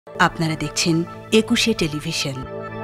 আপনারা দেখছেন একুশে টেলিভিশন।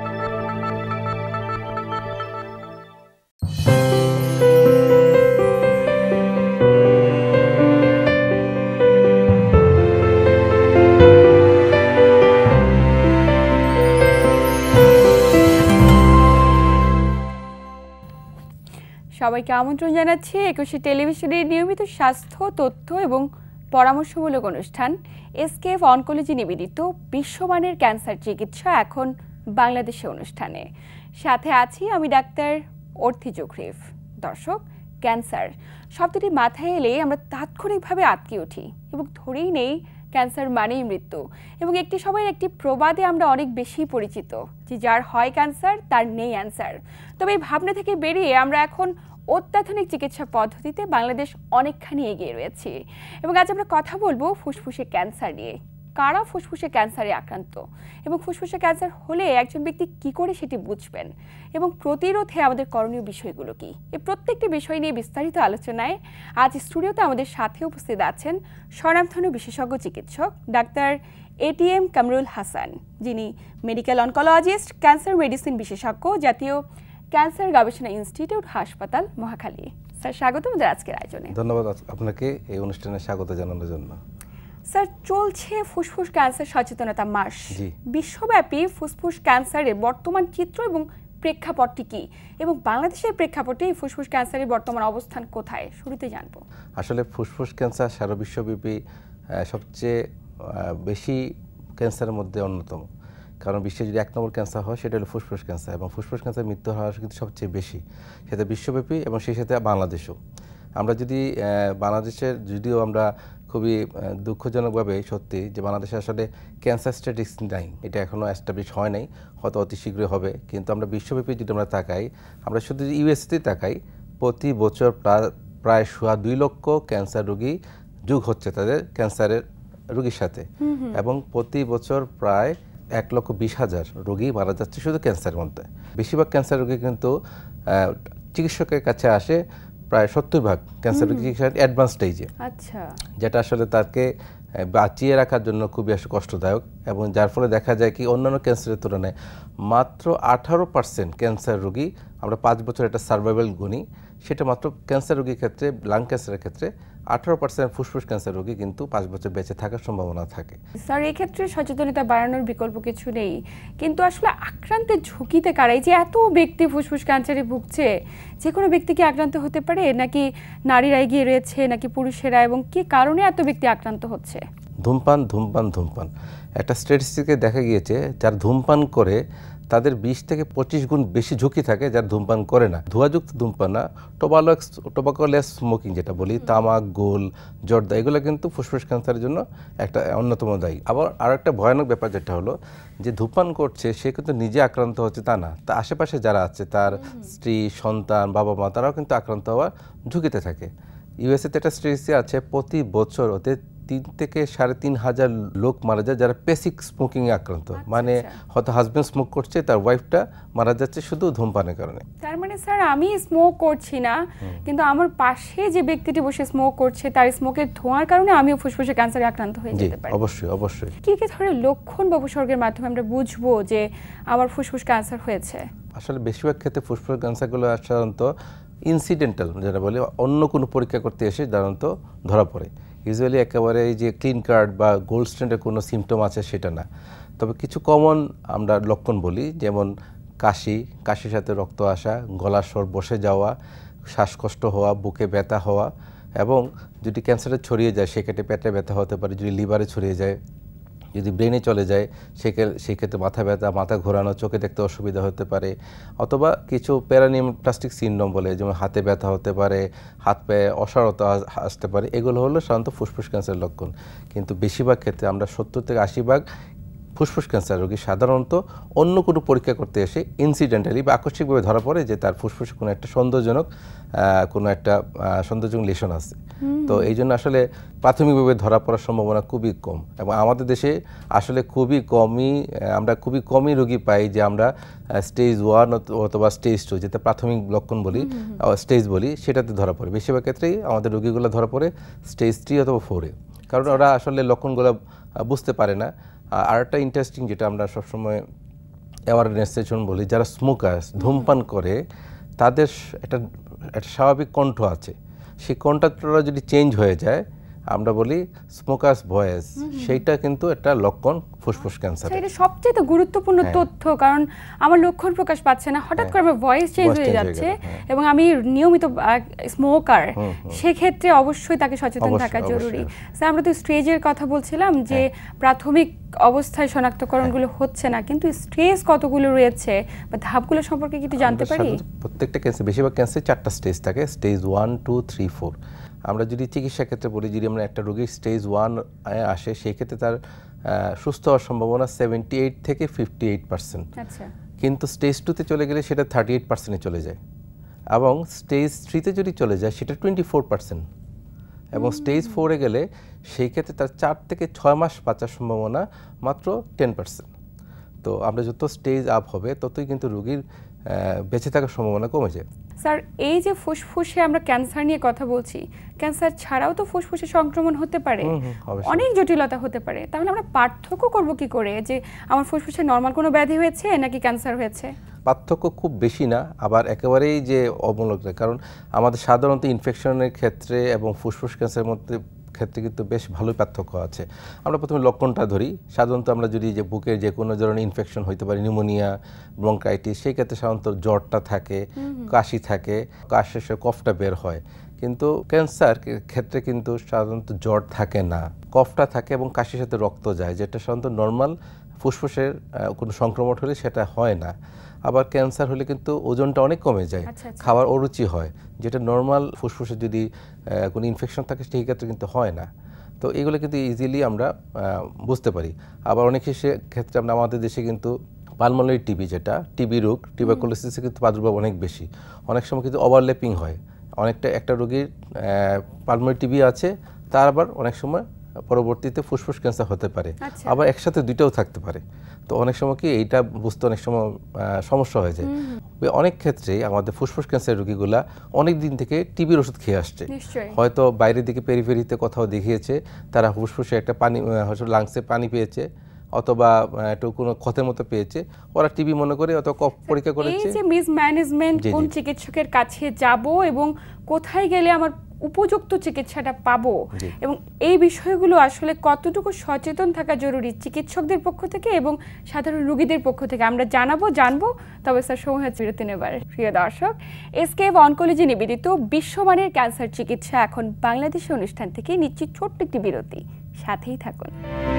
সবাইকে আমন্ত্রণ জানাচ্ছি একুশে টেলিভিশনের নিয়মিত স্বাস্থ্য তথ্য এবং পরামর্শমূলক অনুষ্ঠান এসকেএফ অনকোলজি নিবেদিত বিশ্বমানের ক্যান্সার চিকিৎসা এখন বাংলাদেশে অনুষ্ঠানে। সাথে আছি আমি ডাক্তার অর্থি জোখরিফ। দর্শক, ক্যান্সার শব্দটি মাথায় এলে আমরা তাৎক্ষণিকভাবে আটকে উঠি এবং ধরেই নেই ক্যান্সার মানেই মৃত্যু। এবং একটি সময়ের একটি প্রবাদে আমরা অনেক বেশি পরিচিত যে যার হয় ক্যান্সার তার নেই অ্যান্সার। তবে এই ভাবনা থেকে বেরিয়ে আমরা এখন অত্যাধুনিক চিকিৎসা পদ্ধতিতে বাংলাদেশ অনেকখানি এগিয়ে রয়েছে। এবং আজ আমরা কথা বলবো ফুসফুসে ক্যান্সার নিয়ে। কারা ফুসফুসে ক্যান্সারে আক্রান্ত এবং ফুসফুসে ক্যান্সার হলে একজন ব্যক্তি কি করে সেটি বুঝবেন এবং প্রতিরোধে আমাদের করণীয় বিষয়গুলো কি, এই প্রত্যেকটি বিষয় নিয়ে বিস্তারিত আলোচনায় আজ স্টুডিওতে আমাদের সাথে উপস্থিত আছেন স্বনামধন্য বিশেষজ্ঞ চিকিৎসক ডাক্তার এটিএম কামরুল হাসান, যিনি মেডিকেল অনকোলজিস্ট, ক্যান্সার মেডিসিন বিশেষজ্ঞ, জাতীয় ক্যান্সার গবেষণা ইনস্টিটিউট, হাসপাতাল, মহাখালী। স্যার, স্বাগত আমাদের আজকের আয়োজনে। ধন্যবাদ আপনাকে এই অনুষ্ঠানে স্বাগত জানানোর জন্য। স্যার, চলছে ফুসফুস ক্যান্সার সচেতনতা মাস। বিশ্বব্যাপী ফুসফুস ক্যান্সারের বর্তমান চিত্র এবং প্রেক্ষাপটটি কি, এবং বাংলাদেশের প্রেক্ষাপটে ফুসফুস ক্যান্সারের বর্তমান অবস্থান কোথায়, শুরুতে জানবো। আসলে ফুসফুস ক্যান্সার সারা বিশ্বব্যাপী সবচেয়ে বেশি ক্যান্সারের মধ্যে অন্যতম। কারণ বিশ্বে যদি 1 নম্বর ক্যান্সার হয় সেটা হলো ফুসফুস ক্যান্সার, এবং ফুসফুস ক্যান্সার মৃত্যু হার কিন্তু সবচেয়ে বেশি, সেটা বিশ্বব্যাপী এবং সেই সাথে বাংলাদেশেও। আমরা যদি বাংলাদেশের, যদিও আমরা খুবই দুঃখজনকভাবে সত্যি যে বাংলাদেশে আসলে ক্যান্সার স্ট্যাটিস্টিক্স নাই, এটা এখনও এস্টাবলিশ হয় নাই, হয়তো অতি শীঘ্রই হবে। কিন্তু আমরা বিশ্বব্যাপী যদি আমরা তাকাই, আমরা শুধু ইউএসএতেই তাকাই, প্রতি বছর প্রায় 2 লক্ষ ক্যান্সার রোগী যোগ হচ্ছে তাদের ক্যান্সারের রোগীর সাথে, এবং প্রতি বছর প্রায় 1,20,000 রোগী মারা যাচ্ছে শুধু ক্যান্সারের মধ্যে। বেশিরভাগ ক্যান্সার রোগী কিন্তু চিকিৎসকের কাছে আসে, প্রায় 70% ক্যান্সার রোগী চিকিৎসা অ্যাডভান্স স্টেজে, যেটা আসলে তাকে বাঁচিয়ে রাখার জন্য খুবই কষ্টদায়ক, এবং যার ফলে দেখা যায় কি অন্যান্য ক্যান্সারের তুলনায় মাত্র 18% ক্যান্সার রোগী, আমরা 5 বছর একটা সার্ভাইভাল গুনি, সেটা মাত্র ক্যান্সার রোগীর ক্ষেত্রে, লাং ক্যান্সারের ক্ষেত্রে 18% ফুসফুস ক্যান্সার রোগী কিন্তু 5 বছর বেঁচে থাকার সম্ভাবনা থাকে। স্যার, এই ক্ষেত্রে সচেতনতা বাড়ানোর বিকল্প কিছু নেই, কিন্তু আসলে আক্রান্তের ঝুঁকিতে কারাই যে এত ব্যক্তি ফুসফুস ক্যান্সারে ভুগছে, যে কোনো ব্যক্তি কি আক্রান্ত হতে পারে, নাকি নারীরা এগিয়ে রয়েছে নাকি পুরুষেরা, এবং কি কারণে এত ব্যক্তি আক্রান্ত হচ্ছে? ধূমপান ধূমপান ধূমপান একটা স্ট্যাটিস্টিকে দেখা গিয়েছে যার ধূমপান করে তাদের 20 থেকে 25 গুণ বেশি ঝুঁকি থাকে যার ধূমপান করে না। ধোঁয়াযুক্ত ধূমপান না, টোবাকোলেস স্মোকিং যেটা বলি, তামাক, গোল, জর্দা, এগুলো কিন্তু ফুসফুস ক্যান্সারের জন্য একটা অন্যতম দায়ী। আবার আর একটা ভয়ানক ব্যাপার যেটা হলো যে ধূমপান করছে সে কিন্তু নিজে আক্রান্ত হচ্ছে তা না, তা আশেপাশে যারা আছে তার স্ত্রী, সন্তান, বাবা মা, তারাও কিন্তু আক্রান্ত হওয়ার ঝুঁকিতে থাকে। ইউএসএতে একটা স্ট্যাটিস্টিক আছে, প্রতি বছর ওতে 3 থেকে 3,500 লোক মারা যায় যারা বেসিক স্মোকিং এ আক্রান্ত, মানে হয়তো হাজবেন্ড স্মোক করছে, তার ওয়াইফটা মারা যাচ্ছে শুধু ধূমপানের কারণে। তার মানে স্যার, আমি স্মোক করছি না, কিন্তু আমার পাশে যে ব্যক্তিটি বসে স্মোক করছে তার স্মোকের ধোঁয়ার কারণে আমিও ফুসফুসে ক্যান্সারে আক্রান্ত হয়ে যেতে পারি। অবশ্যই অবশ্যই। কি কি ধরনের লক্ষণ বা উপসর্গের মাধ্যমে আমরা বুঝবো যে আমার ফুসফুস ক্যান্সার হয়েছে? আসলে বেশিরভাগ ক্ষেত্রে ফুসফুস ক্যান্সারগুলো সাধারণত ইনসিডেন্টাল, যেটা বলে অন্য কোনো পরীক্ষা করতে এসে সাধারণত ধরা পড়ে। ইউজুয়ালি একেবারে এই যে ক্লিন কার্ড বা গোল্ড স্ট্যান্ডার্ড কোনো সিমটম আছে সেটা না, তবে কিছু কমন আমরা লক্ষণ বলি, যেমন কাশির সাথে রক্ত আসা, গলার স্বর বসে যাওয়া, শ্বাসকষ্ট হওয়া, বুকে ব্যথা হওয়া, এবং যদি ক্যান্সারে ছড়িয়ে যায় সেক্ষেত্রে পেটে ব্যথা হতে পারে, যদি লিভারে ছড়িয়ে যায়, যদি ব্রেনে চলে যায় সেক্ষেত্রে মাথা ব্যথা, মাথা ঘোরানো, চোখে দেখতে অসুবিধা হতে পারে, অথবা কিছু প্যারানিউপ্লাস্টিক সিনড্রোম বলে, যেমন হাতে ব্যথা হতে পারে, হাত পায়ে অসাড়তা আসতে পারে, এগুলো হলো সাধারণত ফুসফুস ক্যান্সারের লক্ষণ। কিন্তু বেশিরভাগ ক্ষেত্রে আমরা 70 থেকে 80% ফুসফুস ক্যান্সার রোগী সাধারণত অন্য কোনো পরীক্ষা করতে এসে ইনসিডেন্টালি বা আকস্মিকভাবে ধরা পড়ে যে তার ফুসফুসে কোনো একটা সন্দেহজনক লেশন আছে। তো এই জন্য আসলে প্রাথমিকভাবে ধরা পড়ার সম্ভাবনা খুবই কম, এবং আমাদের দেশে আসলে আমরা খুবই কমই রোগী পাই যে আমরা স্টেজ 1 অথবা স্টেজ 2, যেটা প্রাথমিক লক্ষণ বলি, স্টেজ বলি, সেটাতে ধরা পড়ে। বেশিরভাগ ক্ষেত্রেই আমাদের রোগীগুলো ধরা পড়ে স্টেজ 3 অথবা 4-এ, কারণ ওরা আসলে লক্ষণগুলো বুঝতে পারে না। আর একটা ইন্টারেস্টিং যেটা আমরা সবসময় অ্যাওয়ারনেস সেশন বলি, যারা স্মোকার্স ধূমপান করে তাদের একটা স্বাভাবিক কণ্ঠ আছে, সেই কণ্ঠটা যদি চেঞ্জ হয়ে যায় আমরা বলি স্মোকার্স ভয়েস, সেইটা কিন্তু একটা লক্ষণ ফুসফুস ক্যান্সার। এটা সবচেয়ে গুরুত্বপূর্ণ তথ্য, কারণ আমার লক্ষণ প্রকাশ পাচ্ছে না, হঠাৎ করে আমার ভয়েস চেঞ্জ হয়ে যাচ্ছে এবং আমি নিয়মিত স্মোকার, সেক্ষেত্রে অবশ্যই তাকে সচেতন থাকা জরুরি। স্যার, আমরা তো স্টেজের কথা বলছিলাম যে প্রাথমিক অবস্থায় শনাক্তকরণগুলো হচ্ছে না, কিন্তু স্টেজ কতগুলো রয়েছে বা ধাপগুলো সম্পর্কে কি একটু জানতে পারি? প্রত্যেকটা ক্যান্সার, বেশিরভাগ ক্যান্সার 4টা স্টেজ থাকে, স্টেজ 1, 2, 3, 4। আমরা যদি চিকিৎসা ক্ষেত্রে বলি, যদি আমরা একটা রোগীর স্টেজ 1 আসে, সেই ক্ষেত্রে তার সুস্থ হওয়ার সম্ভাবনা 78 থেকে 58%। আচ্ছা, কিন্তু স্টেজ 2-তে চলে গেলে সেটা 38%-এ চলে যায়, এবং স্টেজ 3-তে যদি চলে যায় সেটা 24%, এবং স্টেজ 4-এ গেলে সেই ক্ষেত্রে তার 4 থেকে 6 মাস বাঁচার সম্ভাবনা মাত্র 10%। তো আমরা যত স্টেজ আপ হবে ততই কিন্তু রোগীর বেঁচে থাকার সম্ভাবনা কমে যায়। স্যার, এই যে ফুসফুসে আমরা ক্যান্সার নিয়ে কথা বলছি, ক্যান্সার ছাড়াও তো ফুসফুসে সংক্রমণ হতে পারে, অনেক জটিলতা হতে পারে, তাহলে আমরা পার্থক্য করব কি করে যে আমার ফুসফুসে নরমাল কোনো ব্যাধি হয়েছে নাকি ক্যান্সার হয়েছে? পার্থক্য খুব বেশি না, আবার একেবারেই যে অমূলক না, কারণ আমাদের সাধারণত ইনফেকশনের ক্ষেত্রে এবং ফুসফুস ক্যান্সারের মধ্যে ক্ষেত্রে কিন্তু বেশ ভালোই পার্থক্য আছে। আমরা প্রথমে লক্ষণটা ধরি, সাধারণত আমরা যদি যে বুকের যে কোনো ধরনের ইনফেকশন হইতে পারে, নিউমোনিয়া, ব্রঙ্কাইটিস, সেই ক্ষেত্রে সাধারণত জ্বরটা থাকে, কাশি থাকে, কাশ শেষে কফটা বের হয়। কিন্তু ক্যান্সার ক্ষেত্রে কিন্তু সাধারণত জ্বর থাকে না, কফটা থাকে এবং কাশির সাথে রক্ত যায়, যেটা সাধারণত নর্মাল ফুসফুসের কোনো সংক্রমণ হলে সেটা হয় না। আবার ক্যান্সার হলে কিন্তু ওজনটা অনেক কমে যায়, খাওয়ার অরুচি হয়, যেটা নর্মাল ফুসফুসে যদি কোনো ইনফেকশন থাকে সেই ক্ষেত্রে কিন্তু হয় না। তো এগুলো কিন্তু ইজিলি আমরা বুঝতে পারি। আবার অনেক ক্ষেত্রে আমরা আমাদের দেশে কিন্তু পালমোনারি টিবি, যেটা টিবি রোগ, টিউবারকুলোসিসে কিন্তু প্রাদুর্ভাব অনেক বেশি, অনেক সময় কিন্তু ওভারল্যাপিং হয়, অনেকটা একটা রোগীর পালমোনারি টিবি আছে, তার আবার অনেক সময় পরবর্তীতে ফুসফুস ক্যান্সার হতে পারে, আবার একসাথে দুইটাও থাকতে পারে। তো অনেক সময় কি এইটা বুঝতে অনেক সময় সমস্যা হয়ে যায়। অনেক ক্ষেত্রে আমাদের ফুসফুস ক্যান্সারের রোগীগুলা অনেক দিন থেকে টিবির ওষুধ খেয়ে আসছে, হয়তো বাইরের দিকে পেরিফেরিতে কোথাও দেখিয়েছে, তারা ফুসফুসে একটা পানি, হয়তো লাংসে পানি পেয়েছে, অথবা একটু কোনো ক্ষতের মতো পেয়েছে, ওরা টিবি মনে করে অথবা কফ পরীক্ষা করেছে। এই যে মিসম্যানেজমেন্ট, কোন চিকিৎসকের কাছে যাব এবং কোথায় গেলে আমার উপযুক্ত চিকিৎসাটা পাবো, এবং এই বিষয়গুলো আসলে কতটুকু সচেতন থাকা জরুরি চিকিৎসকদের পক্ষ থেকে এবং সাধারণ রোগীদের পক্ষ থেকে, আমরা জানবো। তবে স্যার, সময় হচ্ছে বিরতি নেবার। প্রিয় দর্শক, এসকেএফ অনকোলজি নিবেদিত বিশ্বমানের ক্যান্সার চিকিৎসা এখন বাংলাদেশি অনুষ্ঠান থেকে নিচ্ছি ছোট্ট একটি বিরতি, সাথেই থাকুন।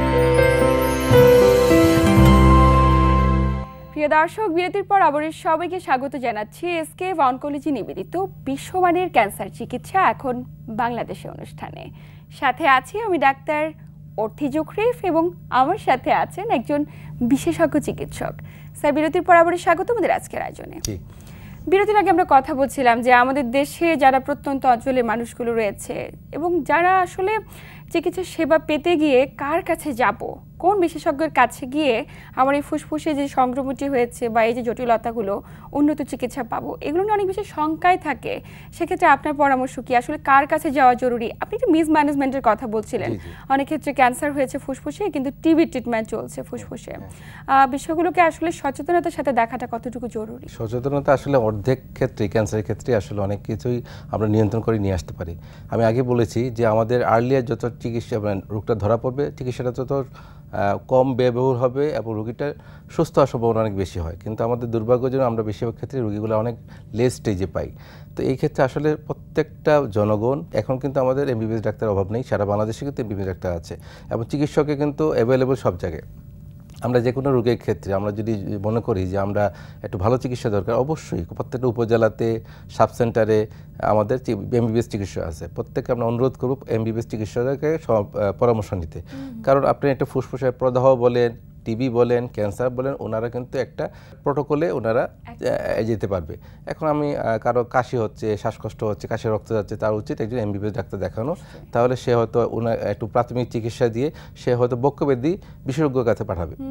প্রিয় দর্শক, বিরতির পর আবার সবাইকে স্বাগত জানাচ্ছি এসকেএফ অনকোলজি নিবেদিত বিশ্বমানের ক্যান্সার চিকিৎসা এখন বাংলাদেশে অনুষ্ঠানে। সাথে আছি আমি ডাক্তার অর্থি জোখরিফ এবং আমার সাথে আছেন একজন বিশেষজ্ঞ চিকিৎসক। স্যার, বিরতির পর আবার স্বাগত আমাদের আজকের আয়োজনে। বিরতির আগে আমরা কথা বলছিলাম যে আমাদের দেশে যারা প্রত্যন্ত অঞ্চলের মানুষগুলো রয়েছে এবং যারা আসলে চিকিৎসা সেবা পেতে গিয়ে কার কাছে যাব, কোন বিশেষজ্ঞের কাছে গিয়ে আমার এই ফুসফুসে যে সংক্রমণটি হয়েছে বা এই যে জটিলতাগুলো, উন্নত চিকিৎসা পাবো, এগুলো নিয়ে অনেক বেশি শঙ্কায় থাকে। সেক্ষেত্রে আপনার পরামর্শ কি, আসলে কার কাছে যাওয়া জরুরি? আপনি একটু মিসম্যানেজমেন্টের কথা বলছিলেন, অনেক ক্ষেত্রে ক্যান্সার হয়েছে ফুসফুসে কিন্তু টিবি ট্রিটমেন্ট চলছে ফুসফুসে, বিষয়গুলোকে আসলে সচেতনতার সাথে দেখাটা কতটুকু জরুরি? সচেতনতা আসলে অর্ধেক ক্ষেত্রে, ক্যান্সারের ক্ষেত্রে আসলে অনেক কিছুই আমরা নিয়ন্ত্রণ করে নিয়ে আসতে পারি। আমি আগে বলেছি যে আমাদের আর্লিয়ার যত চিকিৎসা, রোগটা ধরা পড়বে, চিকিৎসাটা তত কম ব্যয়বহুল হবে এবং রোগীটা সুস্থ হওয়ার সম্ভাবনা অনেক বেশি হয়। কিন্তু আমাদের দুর্ভাগ্যজনক আমরা বেশিরভাগ ক্ষেত্রে রোগীগুলো অনেক লেট স্টেজে পাই। তো এই ক্ষেত্রে আসলে প্রত্যেকটা জনগণ, এখন কিন্তু আমাদের এমবিবিএস ডাক্তারের অভাব নেই, সারা বাংলাদেশে কিন্তু এমবিবিএস ডাক্তার আছে এবং চিকিৎসকে কিন্তু অ্যাভেলেবল সব জায়গায়। আমরা যে কোনো রোগের ক্ষেত্রে আমরা যদি মনে করি যে আমরা একটু ভালো চিকিৎসা দরকার, অবশ্যই প্রত্যেকটা উপজেলাতে, সাব সেন্টারে আমাদের এমবিবিএস চিকিৎসা আছে। প্রত্যেককে আমরা অনুরোধ করব এমবিবিএস চিকিৎসকের পরামর্শ নিতে, কারণ আপনি একটা ফুসফুসের প্রদাহ বলেন, টিবি বলেন, ক্যান্সার বলেন, ওনারা কিন্তু একটা প্রোটোকলে ওনারা যেতে পারবে। এখন আমি কারো কাশি হচ্ছে, শ্বাসকষ্ট হচ্ছে, কাশি রক্ত যাচ্ছে, তার উচিত একজন এমবিবিএস ডাক্তার দেখানো, তাহলে সে হয়তো ওনার একটু প্রাথমিক চিকিৎসা দিয়ে সে হয়তো বক্ষব্যাধি বিশেষজ্ঞের কাছে পাঠাবে।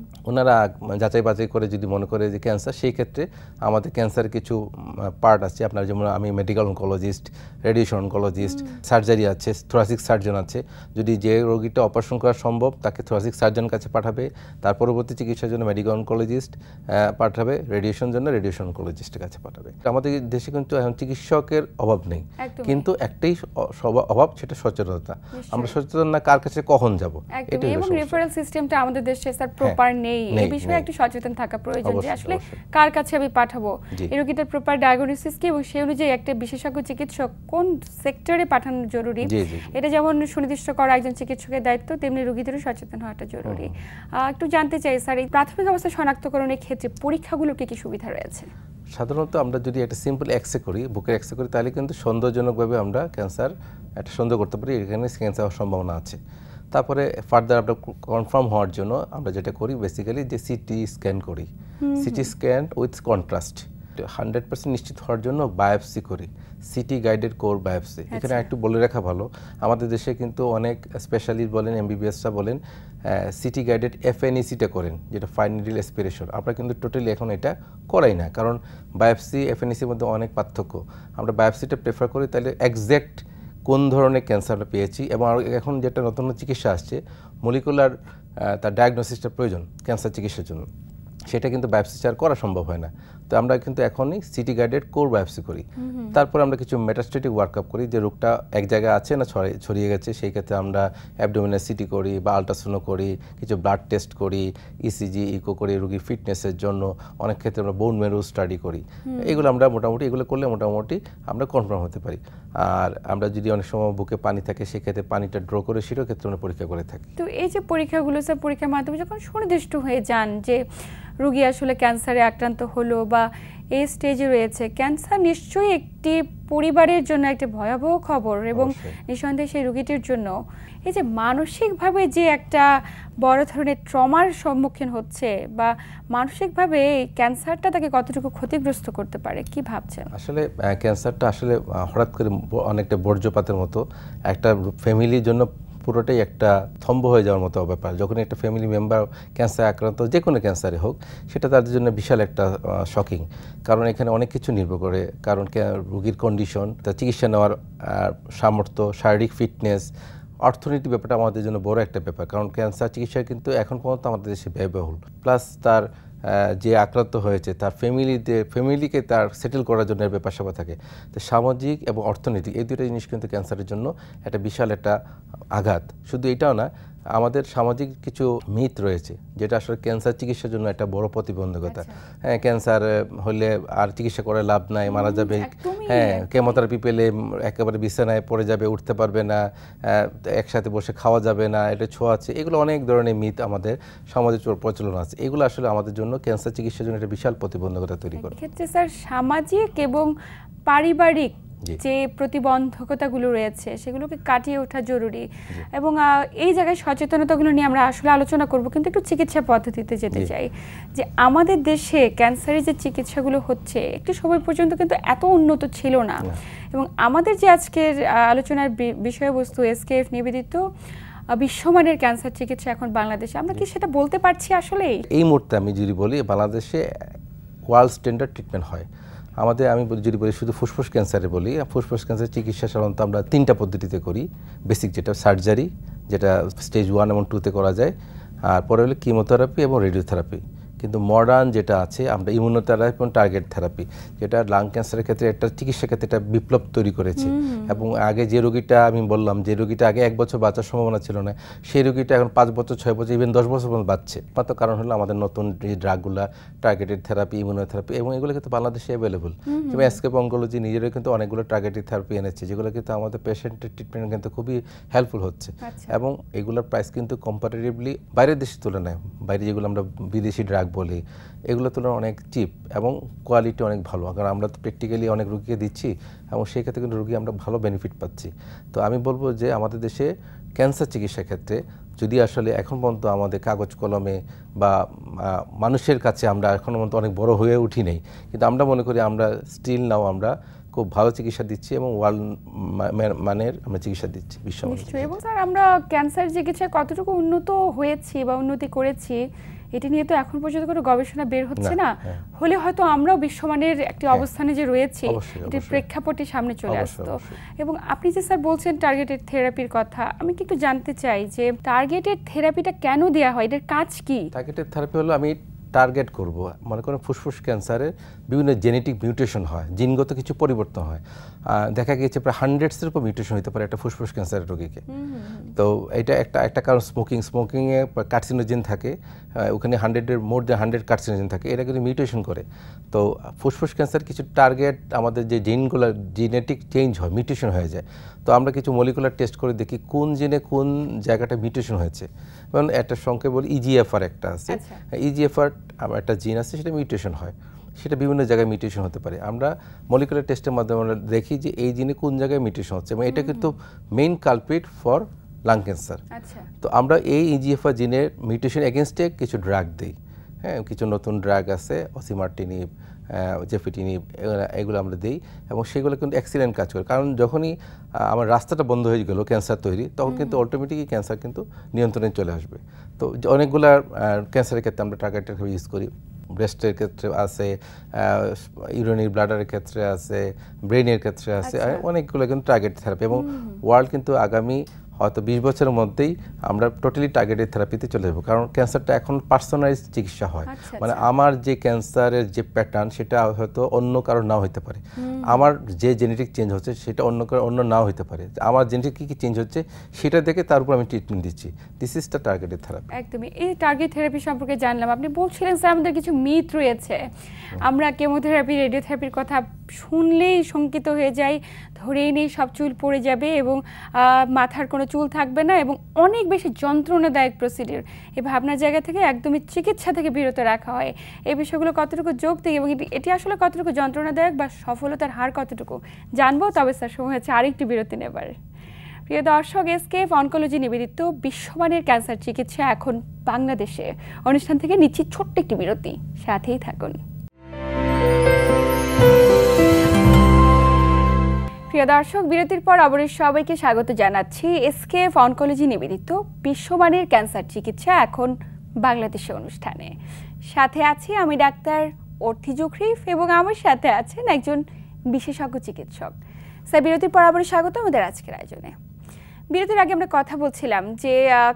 ওনারা যাচাই বাছাই করে যদি মনে করে যে ক্যান্সার, সেই ক্ষেত্রে আমাদের ক্যান্সারের কিছু পার্ট আছে আপনার, যেমন আমি medical oncologist, radiation oncologist, surgery আছে, থোরাসিক সার্জন আছে। যদি যে রোগীটা অপারেশন করা সম্ভব তাকে থোরাসিক সার্জন কাছে পাঠাবে, তার পরবর্তী চিকিৎসার জন্য মেডিকেল অনকোলজিস্ট পাঠাবে, রেডিয়েশন জন্য রেডিয়েশন অনকোলজিস্টের কাছে পাঠাবে। আমাদের দেশে কিন্তু এখন চিকিৎসকের অভাব নেই, কিন্তু একটাই অভাব, সেটা সচেতনতা। আমরা সচেতন না, কার কাছে কখন যাব, এটাই। এবং রেফারেল সিস্টেমটা আমাদের দেশে স্যার প্রপার নেই, এই বিষয়ে একটু সচেতন থাকা প্রয়োজন যে আসলে কার কাছে আমি পাঠাবো, এই রোগীটার প্রপার ডায়াগনোসিস কি এবং সেই অনুযায়ী একটা বিশেষজ্ঞ চিকিৎসক কোন সেক্টরে পাঠানো জরুরি, এটা যেমন সুনির্দিষ্ট করা একজন চিকিৎসকের দায়িত্ব, তেমনি রোগীদেরও সচেতন হওয়াটা জরুরি। একটু জানতে চাই স্যার, এই প্রাথমিক অবস্থা শনাক্তকরণের ক্ষেত্রে পরীক্ষাগুলোর কি সুবিধা রয়েছে? সাধারণত আমরা যদি একটা সিম্পল এক্সরে করি, বুকের এক্সরে করি, তাহলে কিন্তু সন্দেহজনকভাবে আমরা ক্যান্সার একটা সন্দেহ করতে পারি, এখানে ক্যান্সার হওয়ার সম্ভাবনা আছে। তারপরে ফার্দার আমরা কনফার্ম হওয়ার জন্য আমরা যেটা করি বেসিক্যালি যে সিটি স্ক্যান করি, সিটি স্ক্যান উইথ কন্ট্রাস্ট। 100% নিশ্চিত হওয়ার জন্য বায়োপসি করি, সিটি গাইডেড কোর বায়োপসি। এখানে একটু বলে রাখা ভালো, আমাদের দেশে কিন্তু অনেক স্পেশালিস্ট বলেন, এমবিবিএসরা বলেন সিটি গাইডেড এফএনইসিটা করেন, যেটা ফাইন নিডল অ্যাসপিরেশন। আমরা কিন্তু টোটালি এখন এটা করাই না, কারণ বায়োপসি এফএনইসির মধ্যে অনেক পার্থক্য। আমরা বায়োপসিটা প্রেফার করি, তাহলে এক্স্যাক্ট কোন ধরনের ক্যান্সার আমরা পেয়েছি। এবং এখন যেটা নতুন চিকিৎসা আসছে, মলিকুলার তার ডায়াগনোসিসটা প্রয়োজন ক্যান্সার চিকিৎসার জন্য, সেটা কিন্তু বায়োপসি ছাড়া করা সম্ভব হয় না। তো আমরা কিন্তু এখনই সিটি গাইডেড কোর বায়োপসি করি। তারপর আমরা কিছু মেটাস্টেটিক ওয়ার্কআপ করি, যে রোগটা এক জায়গায় আছে না ছড়িয়ে গেছে, সেই ক্ষেত্রে আমরা অ্যাবডোমিনাল সিটি করি বা আলট্রাসাউন্ড করি, কিছু ব্লাড টেস্ট করি, ইসিজি, ইকো করি রোগীর ফিটনেসের জন্য। অনেক ক্ষেত্রে আমরা বোন মেরু স্টাডি করি। এগুলো আমরা মোটামুটি এগুলো করলে মোটামুটি আমরা কনফার্ম হতে পারি। আর আমরা যদি অনেক সময় বুকে পানি থাকে, সেক্ষেত্রে পানিটা ড্র করে সেটাও ক্ষেত্রে আমরা পরীক্ষা করে থাকি। তো এই যে পরীক্ষাগুলো স্যার, পরীক্ষার মাধ্যমে যখন সুনির্দিষ্ট হয়ে যান যে রোগী আসলে ক্যান্সারে আক্রান্ত হলো বা এই স্টেজে রয়েছে, ক্যান্সার নিশ্চয়ই একটি পরিবারের জন্য একটা ভয়াবহ খবর এবং নিঃসন্দেহে সেই রোগীটির জন্য এই যে মানসিকভাবে যে একটা বড় ধরনের ট্রমার সম্মুখীন হচ্ছে বা মানসিকভাবে ক্যান্সারটা তাকে কতটুকু ক্ষতিগ্রস্ত করতে পারে, কি ভাবছেন? আসলে ক্যান্সারটা আসলে হঠাৎ করে অনেকটা বর্জ্যপাতের মতো একটা ফ্যামিলির জন্য পুরোটাই একটা স্তম্ভ হয়ে যাওয়ার মতো ব্যাপার। যখন একটা ফ্যামিলি মেম্বার ক্যান্সার আক্রান্ত, যে কোনো ক্যান্সারে হোক, সেটা তাদের জন্য বিশাল একটা শকিং। কারণ এখানে অনেক কিছু নির্ভর করে, কারণ রোগীর কন্ডিশন, তার চিকিৎসা নেওয়ার সামর্থ্য, শারীরিক ফিটনেস, অর্থনীতি ব্যাপারটা আমাদের জন্য বড় একটা ব্যাপার। কারণ ক্যান্সার চিকিৎসা কিন্তু এখন পর্যন্ত আমাদের দেশে ব্যয়বহুল। প্লাস তার যে আক্রান্ত হয়েছে তার ফ্যামিলিকে তার সেটেল করার জন্য ব্যাপার স্যাপার থাকে। তো সামাজিক এবং অর্থনৈতিক এই দুটো জিনিস কিন্তু ক্যান্সারের জন্য একটা বিশাল একটা আঘাত। শুধু এটাও না, আমাদের সামাজিক কিছু মিথ রয়েছে, যেটা আসলে ক্যান্সার চিকিৎসার জন্য একটা বড় প্রতিবন্ধকতা। হ্যাঁ, ক্যান্সার হলে আর চিকিৎসা করে লাভ নাই, মারা যাবে। হ্যাঁ, কেমোথেরাপি পেলে একেবারে বিছানায় পড়ে যাবে, উঠতে পারবে না, একসাথে বসে খাওয়া যাবে না, এটা ছোঁয়াচ্ছে। এগুলো অনেক ধরনের মিথ আমাদের সমাজে প্রচলন আছে। এগুলো আসলে আমাদের জন্য ক্যান্সার চিকিৎসার জন্য একটা বিশাল প্রতিবন্ধকতা তৈরি করে। এক্ষেত্রে স্যার সামাজিক এবং পারিবারিক যে প্রতিবন্ধকতাগুলো রয়েছে সেগুলোকে কাটিয়ে ওঠা জরুরি এবং এই জায়গায় সচেতনতাগুলো নিয়ে আমরা আসলে আলোচনা করব। কিন্তু একটু চিকিৎসা পদ্ধতিতে যেতে চাই, যে আমাদের দেশে ক্যান্সারের যে চিকিৎসাগুলো হচ্ছে একটি সময় পর্যন্ত কিন্তু এত উন্নত ছিল না এবং আমাদের যে আজকের আলোচনার বিষয়বস্তু এসকেএফ নিবেদিত বিশ্বমানের ক্যান্সার চিকিৎসা এখন বাংলাদেশে, আমরা কি সেটা বলতে পারছি আসলে? এই মুহূর্তে আমি যদি বলি, বাংলাদেশে ওয়ার্ল্ড স্ট্যান্ডার্ড ট্রিটমেন্ট হয় আমাদের। আমি যদি বলি শুধু ফুসফুস ক্যান্সারে বলি, ফুসফুস ক্যান্সার চিকিৎসা সাধারণত আমরা 3টা পদ্ধতিতে করি। বেসিক যেটা সার্জারি, যেটা স্টেজ 1 এবং 2তে করা যায়, আর পরে হলো কিমোথেরাপি এবং রেডিওথেরাপি। কিন্তু মডার্ন যেটা আছে আমরা ইমিউনোথেরাপি এবং টার্গেট থেরাপি, যেটা লাং ক্যান্সারের ক্ষেত্রে একটা চিকিৎসা ক্ষেত্রে একটা বিপ্লব তৈরি করেছে। এবং আগে যে রোগীটা আমি বললাম, যে রোগীটা আগে 1 বছর বাঁচার সম্ভাবনা ছিল না, সেই রোগীটা এখন 5 বছর, 6 বছর, ইভেন 10 বছর পর্যন্ত বাঁচছে। মাত্র কারণ হলো আমাদের নতুন যে ড্রাগগুলো, টার্গেটেড থেরাপি, ইমিউনোথেরাপি, এবং এগুলো কিন্তু বাংলাদেশে অ্যাভেলেবল। যেমন এসকেএফ অনকোলজি নিজেরাই কিন্তু অনেকগুলো টার্গেটেড থেরাপি এনেছে, যেগুলো কিন্তু আমাদের পেশেন্টের ট্রিটমেন্ট কিন্তু খুবই হেল্পফুল হচ্ছে। এবং এগুলোর প্রাইস কিন্তু কম্পারেটিভলি বাইরের দেশের তুলনায়, বাইরে যেগুলো আমরা বিদেশি ড্রাগ বলি, এগুলো তুলনায় অনেক চিপ এবং কোয়ালিটি অনেক ভালো। কারণ আমরা তো প্র্যাকটিক্যালি অনেক রোগীকে দিচ্ছি এবং সেই ক্ষেত্রে কিন্তু রোগী আমরা ভালো বেনিফিট পাচ্ছি। তো আমি বলবো যে আমাদের দেশে ক্যান্সার চিকিৎসার ক্ষেত্রে যদি আসলে এখন পর্যন্ত আমাদের কাগজ কলমে বা মানুষের কাছে আমরা এখন পর্যন্ত অনেক বড় হয়ে উঠি নেই, কিন্তু আমরা মনে করি আমরা স্টিল নাও আমরা খুব ভালো চিকিৎসা দিচ্ছি এবং ওয়ার্ল্ড মানের আমরা চিকিৎসা দিচ্ছি বিশ্বমানের। এবং স্যার আমরা ক্যান্সার চিকিৎসায় কতটুকু উন্নত হয়েছি বা উন্নতি করেছি এটি নিয়ে তো এখন পর্যন্ত কোনো গবেষণা বের হচ্ছে না, হ্যাঁ। হলে হয়তো আমরাও বিশ্বমানের একটি অবস্থানে যে রয়েছে অবশ্যই, এটির অবশ্যই। প্রেক্ষাপটে সামনে চলে অবশ্যই, আসতো। অবশ্যই। এবং আপনি যে স্যার বলছেন টার্গেটেড থেরাপির কথা, আমি কি একটু জানতে চাই যে টার্গেটেড থেরাপিটা কেন দেওয়া হয়, এটার কাজ কি? টার্গেটেড থেরাপি হলো আমি টার্গেট করব, মনে করেন ফুসফুস ক্যান্সারের বিভিন্ন জেনেটিক মিউটেশন হয়, জিনগত কিছু পরিবর্তন হয়। দেখা গিয়েছে প্রায় 100-এর উপর মিউটেশন হতে পারে একটা ফুসফুস ক্যান্সারের রোগীকে। তো এটা একটা কারণ স্মোকিংয়ে কার্সিনোজেন থাকে, ওখানে 100-এর মোর দ্যান 100 কার্সিনোজেন থাকে, এটা কিন্তু মিউটেশন করে। তো ফুসফুস ক্যান্সার কিছু টার্গেট আমাদের যে জিনগুলো জেনেটিক চেঞ্জ হয়, মিউটেশন হয়ে যায়। তো আমরা কিছু মলিকুলার টেস্ট করে দেখি কোন জিনে কোন জায়গাটা মিউটেশন হয়েছে। যেমন একটা সংখ্যা বলি EGFR একটা আছে, EGFR একটা জিন আছে, সেটা মিউটেশন হয়, সেটা বিভিন্ন জায়গায় মিউটেশন হতে পারে। আমরা মলিকুলার টেস্টের মাধ্যমে আমরা দেখি যে এই জিনে কোন জায়গায় মিউটেশন হচ্ছে, এবং এটা কিন্তু main culprit for lung cancer. তো আমরা এই EGFR জিনের মিউটেশন এগেনস্টে কিছু ড্রাগ দিই। হ্যাঁ, কিছু নতুন ড্রাগ আছে, অসিমার্টিনিব, জেফিটিনিব, এগুলো আমরা দিই, এবং সেগুলো কিন্তু এক্সিলেন্ট কাজ করে। কারণ যখনই আমার রাস্তাটা বন্ধ হয়ে গেল ক্যান্সার তৈরি, তখন কিন্তু অটোমেটিকই ক্যান্সার কিন্তু নিয়ন্ত্রণে চলে আসবে। তো অনেকগুলো ক্যান্সারের ক্ষেত্রে আমরা টার্গেটেড ইউজ করি। ব্রেস্টের ক্ষেত্রে আছে, ইউরিনারি ব্লাডারের ক্ষেত্রে আছে, ব্রেনের ক্ষেত্রে আছে, অনেকগুলো কিন্তু টার্গেট থেরাপি। এবং ওয়ার্ল্ড কিন্তু আগামী হয়তো 20 বছরের মধ্যেই আমরা টোটালি টার্গেটেড থেরাপিতে চলে যাবো, কারণ ক্যান্সারটা এখন পার্সোনালাইজ চিকিৎসা হয়। মানে আমার যে ক্যান্সারের যে প্যাটার্ন সেটা হয়তো অন্য কারো নাও হতে পারে, আমার যে জেনেটিক চেঞ্জ হচ্ছে সেটা অন্য নাও হতে পারে, আমার জেনেটিক কী চেঞ্জ হচ্ছে সেটা দেখে তার উপর আমি ট্রিটমেন্ট দিচ্ছি। This is the targeted therapy. একদমই। এই টার্গেট থেরাপি সম্পর্কে জানলাম, আপনি বলছিলেন স্যার আমাদের কিছু মিথ রয়েছে, আমরা কেমোথেরাপি রেডিওথেরাপির কথা শুনলেই শঙ্কিত হয়ে যাই, ধরেই নেই সব চুল পড়ে যাবে এবং মাথার কোনো চুল থাকবে না, এবং অনেক বেশি যন্ত্রণাদায়ক প্রসিডিউর। এই ভাবনার জায়গা থেকে একদমই চিকিৎসা থেকে বিরত রাখা হয়। এই বিষয়গুলো কতটুকু যৌক্তিক এবং এটি আসলে কতটুকু যন্ত্রণাদায়ক বা সফলতার হার কতটুকু জানবো। তবে স্যার সময় হচ্ছে আরেকটি বিরতি নেবার। প্রিয় দর্শক, এসকেএফ অনকোলজি নিবেদিত বিশ্বমানের ক্যান্সার চিকিৎসা এখন বাংলাদেশে অনুষ্ঠান থেকে নিচ্ছি ছোট্ট একটি বিরতি, সাথেই থাকুন। প্রিয় দর্শক, বিরতির পর আবারও সবাইকে স্বাগত জানাচ্ছি এসকেএফ অনকোলজি নিবেদিত বিশ্বমানের ক্যান্সার চিকিৎসা এখন বাংলাদেশে অনুষ্ঠানে। সাথে আছি আমি ডাক্তার অর্থি জুখরিফ এবং আমার সাথে আছেন একজন বিশেষজ্ঞ চিকিৎসক। স্যার, বিরতির পর আবারও স্বাগত আমাদের আজকের আয়োজনে। বিরতির আগে আমরা কথা বলছিলাম যে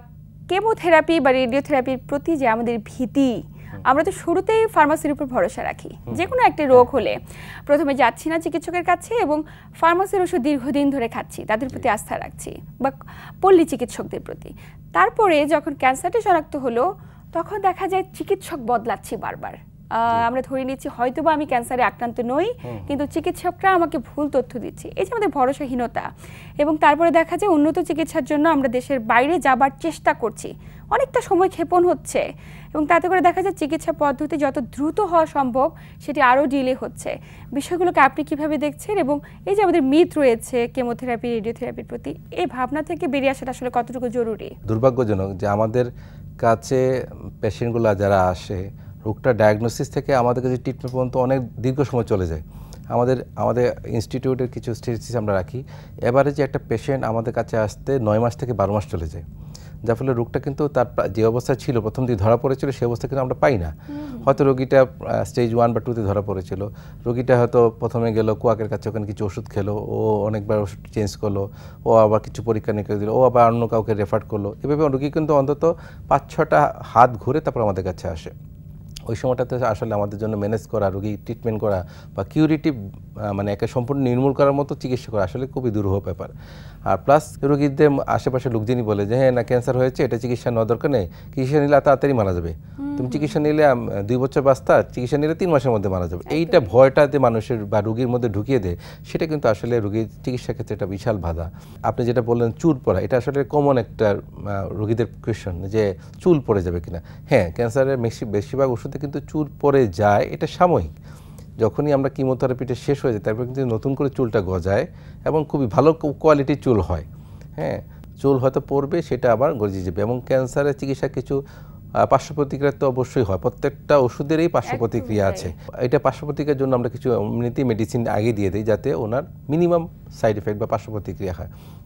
কেমোথেরাপি বা রেডিওথেরাপির প্রতি যে আমাদের ভীতি, আমরা তো শুরুতেই ফার্মাসির উপর ভরসা রাখি। যে কোনো একটা রোগ হলে প্রথমে যাচ্ছি না চিকিৎসকের কাছে এবং ফার্মাসির ওষুধ দীর্ঘদিন ধরে খাচ্ছি, তাদের প্রতি আস্থা রাখছি, বা পল্লী চিকিৎসকদের প্রতি। তারপরে যখন ক্যান্সারটি শনাক্ত হলো তখন দেখা যায় চিকিৎসক বদলাচ্ছি বারবার। আমরা ধরে নিচ্ছি হয়তোবা আমি ক্যান্সারে আক্রান্ত নই, কিন্তু চিকিৎসকরা আমাকে ভুল তথ্য দিচ্ছে। এই যে আমাদের ভরসাহীনতা, এবং তারপরে দেখা যায় উন্নত চিকিৎসার জন্য আমরা দেশের বাইরে যাবার চেষ্টা করছি, অনেকটা সময় ক্ষেপণ হচ্ছে, এবং তাতে করে দেখা যায় চিকিৎসা পদ্ধতি যত দ্রুত হওয়া সম্ভব সেটি আরও ডিলে হচ্ছে। বিষয়গুলোকে আপনি কিভাবে দেখছেন, এবং এই যে আমাদের মিথ রয়েছে কেমোথেরাপি রেডিওথেরাপির প্রতি, এই ভাবনা থেকে বেরিয়ে আসাটা আসলে কতটুকু জরুরি? দুর্ভাগ্যজনক যে আমাদের কাছে পেশেন্টগুলো যারা আসে, রোগটা ডায়াগনোসিস থেকে আমাদের কাছে ট্রিটমেন্ট পর্যন্ত অনেক দীর্ঘ সময় চলে যায়। আমাদের ইনস্টিটিউটের কিছু স্ট্যাটিস্টিক্স আমরা রাখি, এবারে যে একটা পেশেন্ট আমাদের কাছে আসতে 9 মাস থেকে 12 মাস চলে যায়, যার ফলে রোগটা কিন্তু তার যে অবস্থা ছিল প্রথম দিকে ধরা পড়েছিল সেই অবস্থা কিন্তু আমরা পাই না। হয়তো রোগীটা স্টেজ 1 বা 2-তে ধরা পড়েছিল, রোগীটা হয়তো প্রথমে গেল কোয়াকের কাছে, ওখানে কিছু ওষুধ খেলো, ও অনেকবার ওষুধ চেঞ্জ করলো, ও আবার কিছু পরীক্ষা নিরীক্ষা দিল, ও আবার অন্য কাউকে রেফার করলো, এভাবে রোগী কিন্তু অন্তত 5-6টা হাত ঘুরে তারপর আমাদের কাছে আসে। ওই সময়টাতে আসলে আমাদের জন্য ম্যানেজ করা, রোগী ট্রিটমেন্ট করা বা কিউরেটিভ মানে একে সম্পূর্ণ নির্মূল করার মতো চিকিৎসা করা আসলে খুবই দুরূহ ব্যাপার। আর প্লাস রোগীদের আশেপাশে লোকজনই বলে যে হ্যাঁ না, ক্যান্সার হয়েছে, এটা চিকিৎসা নেওয়ার দরকার নেই, চিকিৎসা নিলে তাড়াতাড়ি মারা যাবে, তুমি চিকিৎসা নিলে 2 বছর বাঁচতা, চিকিৎসা নিলে 3 মাসের মধ্যে মারা যাবে। এইটা ভয়টাতে মানুষের বা রোগীর মধ্যে ঢুকিয়ে দেয়, সেটা কিন্তু আসলে রোগীর চিকিৎসা ক্ষেত্রে একটা বিশাল বাধা। আপনি যেটা বললেন চুল পড়া, এটা আসলে কমন একটা রোগীদের কোয়েশ্চন যে চুল পড়ে যাবে কিনা। হ্যাঁ, ক্যান্সারের বেশিরভাগ ওষুধে কিন্তু চুল পড়ে যায়, এটা সাময়িক। যখনই আমরা কিমোথেরাপিটা শেষ হয়ে যায় তারপর কিন্তু নতুন করে চুলটা গজায় এবং খুবই ভালো কোয়ালিটির চুল হয়। হ্যাঁ, চুল হয়তো পড়বে, সেটা আবার গজিয়ে যাবে। এবং ক্যান্সারের চিকিৎসা কিছু পার্শ্ব প্রতিক্রিয়া তো অবশ্যই হয়, প্রত্যেকটা ওষুধেরই পার্শ্ব প্রতিক্রিয়া আছে। এটা পার্শ্ব প্রতিক্রিয়ার জন্য আমরা কিছু এমনিতেই মেডিসিন আগে দিয়ে দিই যাতে ওনার মিনিমাম সাইড এফেক্ট বা পার্শ্ব প্রতিক্রিয়া হয়।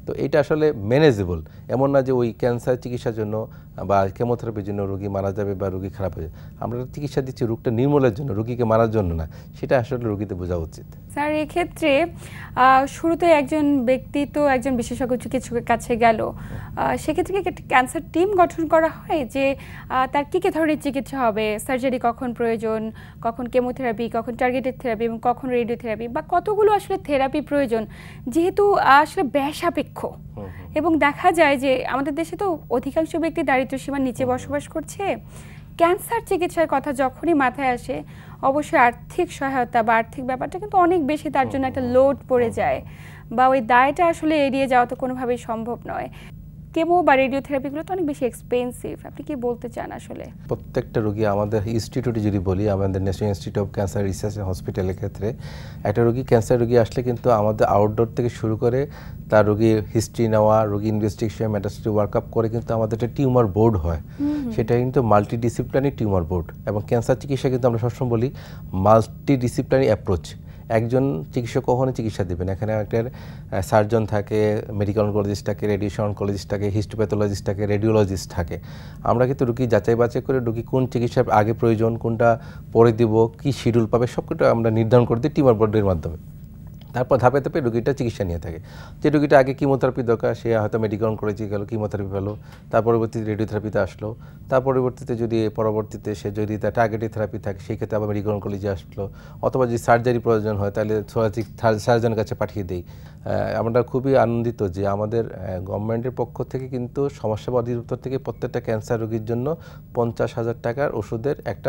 তো এটা আসলে ম্যানেজেবল, এমন না যে ওই ক্যান্সার চিকিৎসার জন্য বা কেমোথেরাপির জন্য রোগী মারা যাবে বা রোগী খারাপ হয়ে যাবে। আমরা চিকিৎসা দিচ্ছি রোগটা নির্মূলের জন্য, রোগীকে মারার জন্য না, সেটা আসলে রোগীতে বোঝা উচিত। স্যার, এক্ষেত্রে শুরুতে একজন ব্যক্তি তো একজন বিশেষজ্ঞ চিকিৎসকের কাছে গেল, সেক্ষেত্রে কি একটা ক্যান্সার টিম গঠন করা হয় যে তার কী কী ধরনের চিকিৎসা হবে, সার্জারি কখন প্রয়োজন, কখন কেমোথেরাপি, কখন টার্গেটেড থেরাপি এবং কখন রেডিওথেরাপি, বা কতগুলো আসলে থেরাপি প্রয়োজন, যেহেতু আসলে ব্যয় সাপেক্ষ এবং দেখা যায় যে আমাদের দেশে তো অধিকাংশ ব্যক্তি দারিদ্র্য সীমার নিচে বসবাস করছে। ক্যান্সার চিকিৎসার কথা যখনই মাথায় আসে, অবশ্যই আর্থিক সহায়তা বা আর্থিক ব্যাপারটা কিন্তু অনেক বেশি তার জন্য একটা লোড পড়ে যায়, বা ওই দায়টা আসলে এড়িয়ে যাওয়া তো কোনোভাবেই সম্ভব নয়। কেমো বা রেডিওথেরাপিগুলো তো অনেক বেশি এক্সপেন্সিভ। আপনি কি বলতে চান আসলে? প্রত্যেকটা রোগী আমাদের ইনস্টিটিউটে যদি বলি, আমাদের National Institute of Cancer Research হসপিটালের ক্ষেত্রে একটা রোগী ক্যান্সার রোগী আসলে কিন্তু আমাদের আউটডোর থেকে শুরু করে তার রোগীর হিস্ট্রি নেওয়া, রোগী ইনভেস্টিগেশন, মেটাস্ট্রি ওয়ার্কআপ করে কিন্তু আমাদের একটা টিউমার বোর্ড হয়। সেটা কিন্তু মাল্টিডিসিপ্লিনারি টিউমার বোর্ড। এবং ক্যান্সার চিকিৎসা কিন্তু আমরা সবসময় বলি মাল্টিডিসিপ্লিনারি অ্যাপ্রোচ। একজন চিকিৎসক কখনো চিকিৎসা দেবেন, এখানে একটা সার্জন থাকে, মেডিকেল অনকোলজিস্ট থাকে, রেডিয়েশন অনকোলজিস্ট থাকে, হিস্টোপ্যাথোলজিস্ট থাকে, রেডিওলজিস্ট থাকে। আমরা কিন্তু রোগী যাচাই বাছাই করে রোগী কোন চিকিৎসা আগে প্রয়োজন, কোনটা পরে দিব, কী শিডিউল পাবে, সবকিছু আমরা নির্ধারণ করে দিই টিউমার বোর্ডের মাধ্যমে। তারপর ধাপে ধাপে রোগীটা চিকিৎসা নিয়ে থাকে। যে রোগীটা আগে কিমোথেরাপি দরকার, সে হয়তো মেডিকেল অনকোলজি গেল, কিমোথেরাপি পেলো, তার পরবর্তীতে রেডিওথেরাপিতে আসলো, তার পরবর্তীতে যদি সে যদি তার টার্গেটেড থেরাপি থাকে সেই ক্ষেত্রে আবার মেডিকেল অনকোলজি আসলো, অথবা যদি সার্জারি প্রয়োজন হয় তাহলে থোরাসিক সার্জনের কাছে পাঠিয়ে দিই। আমরা খুবই আনন্দিত যে আমাদের গভর্নমেন্টের পক্ষ থেকে কিন্তু সমাজসেবা অধিদপ্তর থেকে প্রত্যেকটা ক্যান্সার রোগীর জন্য 50,000 টাকার ওষুধের একটা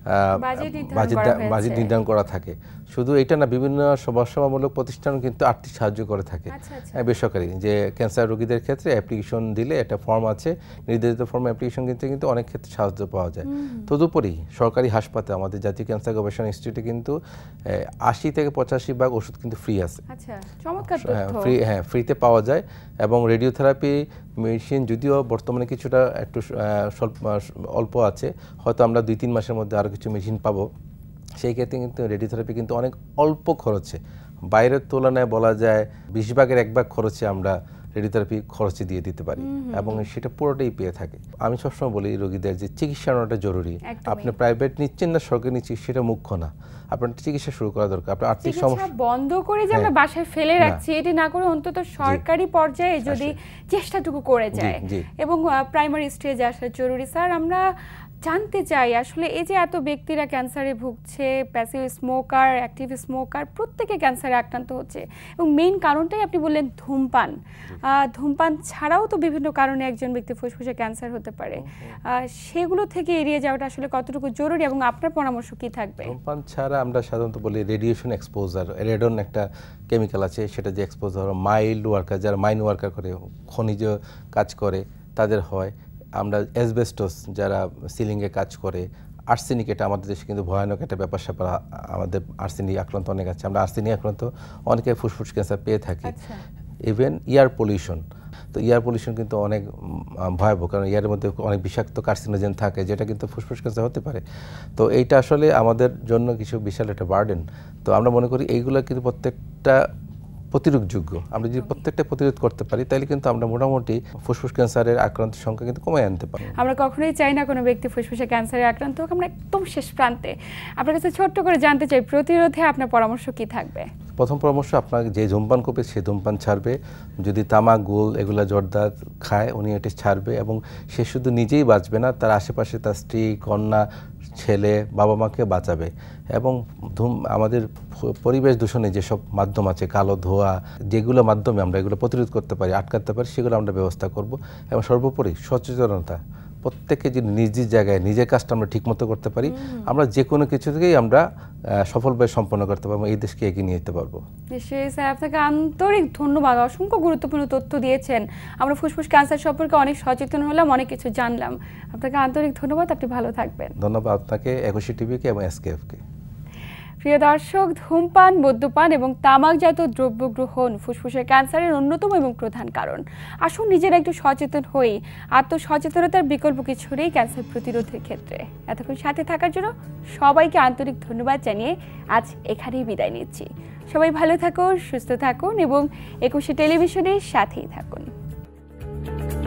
বাজেট নির্ধারণ করা থাকে। শুধু এটা না, বিভিন্ন সমাজসেবামূলক প্রতিষ্ঠান কিন্তু আর্থিক সাহায্য করে থাকে বেসরকারি, যে ক্যান্সার রোগীদের ক্ষেত্রে অ্যাপ্লিকেশন দিলে একটা ফর্ম আছে, নির্ধারিত ফর্ম অ্যাপ্লিকেশন কিন্তু অনেক ক্ষেত্রে সাহায্য পাওয়া যায়। তদুপরি সরকারি হাসপাতাল, আমাদের জাতীয় ক্যান্সার গবেষণা ইনস্টিটিউটে কিন্তু 80 থেকে 85 কিন্তু ফ্রি আছে। ফ্রিতে পাওয়া যায়। এবং রেডিওথেরাপি মেডিসিন যদিও বর্তমানে কিছুটা একটু অল্প আছে, হয়তো আমরা 2-3 মাসের মধ্যে আরও কিছু মেডিসিন পাবো। সেই ক্ষেত্রে কিন্তু রেডিওথেরাপি কিন্তু অনেক অল্প খরচে, বাইরের তুলনায় বলা যায় 20 ভাগের 1 ভাগ খরচে আমরা রেডিওথেরাপি খরচে দিয়ে দিতে পারি, এবং সেটা পুরোটাই পেয়ে থাকে। আমি সবসময় বলি রোগীদের যে চিকিৎসা নেওয়াটা জরুরি। আপনি প্রাইভেট নিচ্ছেন না সরকারি নিচ্ছেন সেটা মুখ্য না, আপনার চিকিৎসা শুরু করা দরকার। আপনার আর্থিক সমস্যা বন্ধ করে যে আমরা বাসায় ফেলে রাখছি, এটি না করে অন্তত সরকারি পর্যায়ে যদি চেষ্টাটুকু করে যায় এবং প্রাইমারি স্টেজে আসা জরুরি। স্যার, আমরা জানতে চাই আসলে এই যে এত ব্যক্তিরা ক্যান্সারে ভুগছে, প্যাসিভ স্মোকার, অ্যাক্টিভ স্মোকার, প্রত্যেকে ক্যান্সারে আক্রান্ত হচ্ছে, এবং মেইন কারণটাই আপনি বললেন ধূমপান। ধূমপান ছাড়াও তো বিভিন্ন কারণে একজন ব্যক্তি ফুসফুসে ক্যান্সার হতে পারে, সেগুলো থেকে এড়িয়ে যাওয়াটা আসলে কতটুকু জরুরি এবং আপনার পরামর্শ কি থাকবে? ধূমপান ছাড়া আমরা সাধারণত বলি রেডিয়েশন এক্সপোজার, রেডন একটা কেমিক্যাল আছে, সেটা যে এক্সপোজার মাইল্ড ওয়ার্কার, যারা মাইন ওয়ার্কার করে, খনিজ কাজ করে তাদের হয়। আমরা অ্যাসবেস্টস, যারা সিলিংয়ে কাজ করে, আর্সেনিক, এটা আমাদের দেশে কিন্তু ভয়ানক একটা ব্যাপার স্যাপার, আমাদের আর্সেনিক আক্রান্ত অনেক আছে, আমরা আর্সেনিক আক্রান্ত অনেকে ফুসফুস ক্যান্সার পেয়ে থাকি। ইভেন এয়ার পলিউশন, তো এয়ার পলিউশন কিন্তু অনেক ভয়াবহ, কারণ এয়ারের মধ্যে অনেক বিষাক্ত কার্সিনোজেন থাকে, যেটা কিন্তু ফুসফুস ক্যান্সার হতে পারে। তো এইটা আসলে আমাদের জন্য কিছু বিশাল একটা বার্ডেন। তো আমরা মনে করি এইগুলো কিন্তু প্রত্যেকটা প্রতিরোধযোগ্য। আমরা যদি প্রত্যেকটা প্রতিরোধ করতে পারি তাহলে কিন্তু আমরা মোটামুটি ফুসফুস ক্যান্সারের আক্রান্তের সংখ্যা কিন্তু কমে আনতে পারি। আমরা কখনোই চাই না কোনো ব্যক্তি ফুসফুসে ক্যান্সারে আক্রান্ত হোক। আমরা একদম শেষ প্রান্তে আপনার কাছে ছোট্ট করে জানতে চাই, প্রতিরোধে আপনার পরামর্শ কি থাকবে? প্রথম পরামর্শ, আপনাকে যে ধূমপান করবে সে ধূমপান ছাড়বে। যদি তামাক, গোল, এগুলা জর্দা খায় উনি এটি ছাড়বে, এবং সে শুধু নিজেই বাঁচবে না, তার আশেপাশে তার স্ত্রী, কন্যা, ছেলে, বাবা মাকে বাঁচাবে। এবং আমাদের পরিবেশ দূষণে যেসব মাধ্যম আছে, কালো ধোঁয়া, যেগুলো মাধ্যমে আমরা এগুলো প্রতিরোধ করতে পারি, আটকাতে পারি, সেগুলো আমরা ব্যবস্থা করব। এবং সর্বোপরি সচেতনতা, প্রত্যেকে যদি নিজ নিজ জায়গায় নিজের কাজটা আমরা ঠিকমতো করতে পারি, আমরা যে কোনো কিছু থেকেই আমরা সফলভাবে সম্পন্ন করতে পারবো, এই দেশকে এগিয়ে নিয়ে যেতে পারবো। নিশ্চয়ই স্যার, আপনাকে আন্তরিক ধন্যবাদ। অসংখ্য গুরুত্বপূর্ণ তথ্য দিয়েছেন। আমরা ফুসফুস ক্যান্সার সম্পর্কে অনেক সচেতন হলাম, অনেক কিছু জানলাম। আপনাকে আন্তরিক ধন্যবাদ, আপনি ভালো থাকবেন। ধন্যবাদ আপনাকে, একুশে টিভিকে এবং এসকেএফকে। প্রিয় দর্শক, ধূমপান, মদ্যপান এবং তামাকজাত দ্রব্য গ্রহণ ফুসফুসের ক্যান্সারের অন্যতম এবং প্রধান কারণ। আসুন নিজেরা একটু সচেতন হই। আত্মসচেতনতার বিকল্প কিছু নেই ক্যান্সার প্রতিরোধের ক্ষেত্রে। এতক্ষণ সাথে থাকার জন্য সবাইকে আন্তরিক ধন্যবাদ জানিয়ে আজ এখানেই বিদায় নিচ্ছি। সবাই ভালো থাকুন, সুস্থ থাকুন এবং 21শে টেলিভিশনের সাথেই থাকুন।